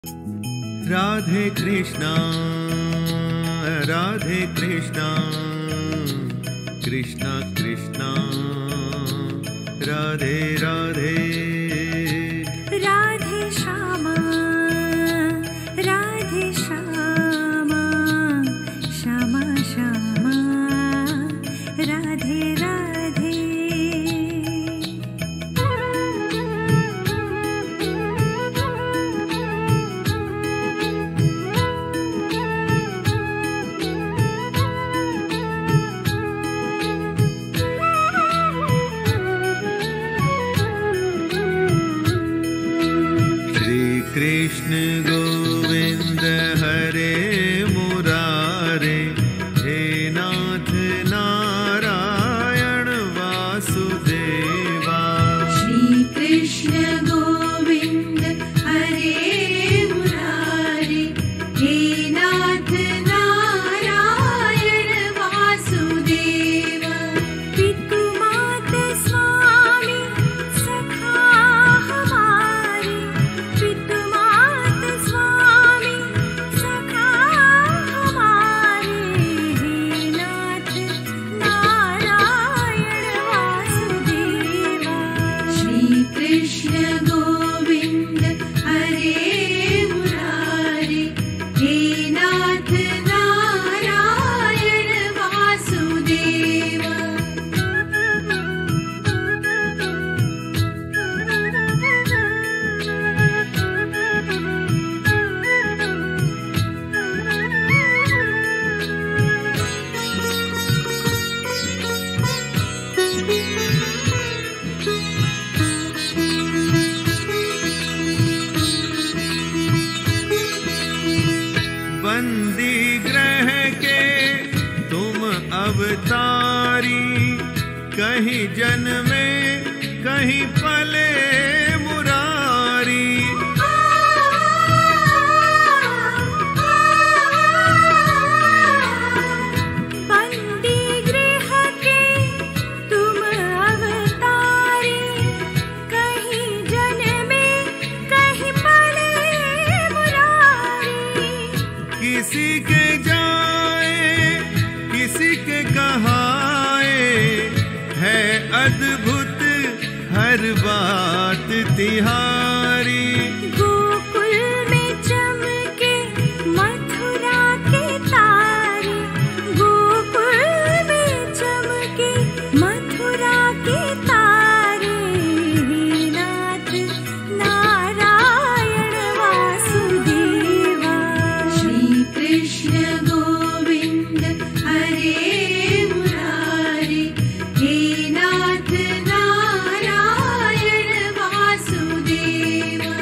राधे कृष्णा कृष्णा कृष्णा राधे राधे राधे श्यामा श्यामा श्यामा राधे राधे। कृष्ण गोविंद हरे मुरारे, हे नाथ नारायण वासुदेवा। श्री कृष्ण गोविंद हरे मुरारे, हे नाथ नारायण वासुदेवा। पितु मात स्वामी सखा हमारे, पितु मात स्वामी सखा हमारे, हे नाथ नारायण वासुदेवा। श्री कृष्ण गोविंद हरे मुरारे, हे नाथ नारायण वासुदेवा। बंदी ग्रह के तुम अवतारी, कहीं जन्मे कहीं पले मुरारी। बंदी गृह के तुम अवतारी, कहीं जन्मे कहीं पले मुरारी। किसी के जाए किसी के कहाए, है अद्भुत हर बात तिहारी। गोकुल में चमके मथुरा के तारे, गोकुल में चमके मथुरा के तारे, हे नाथ नारायण वासुदेवा। श्री कृष्ण गोविंद हरे मुरारे, हे नाथ नारायण वासुदेवा।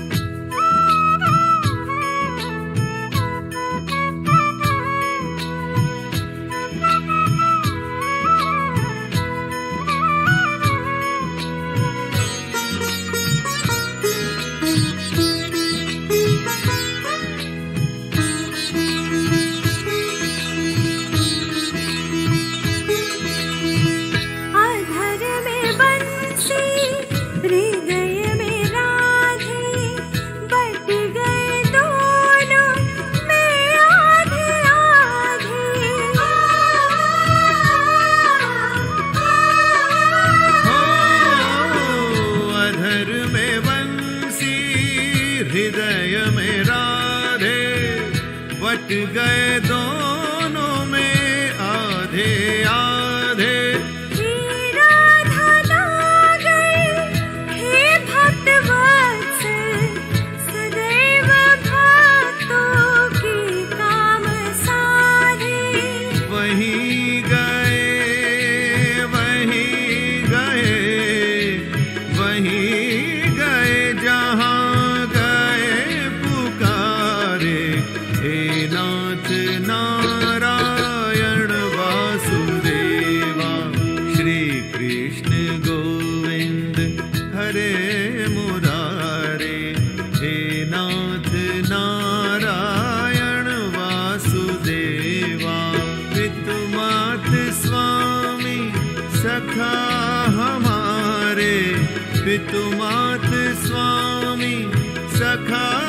अधर में बंसी हृदय में राधे, बट गए दोनों में आधे आधे। हो अधर में बंसी हृदय में राधे, बट गए दोनों में आधे आधे। हे राधा ना गए, हे भक्त वत्सल, सदैव भक्तों के काम साधे। वहीं गए जहाँ गए पुकारे, हे नाथ नारायण वासुदेवा। श्री कृष्ण गोविंद हरे मुरारे, हे नाथ नारायण वासुदेवा। पितु मात स्वामी सखा हमारे, पितु मात स्वामी सखा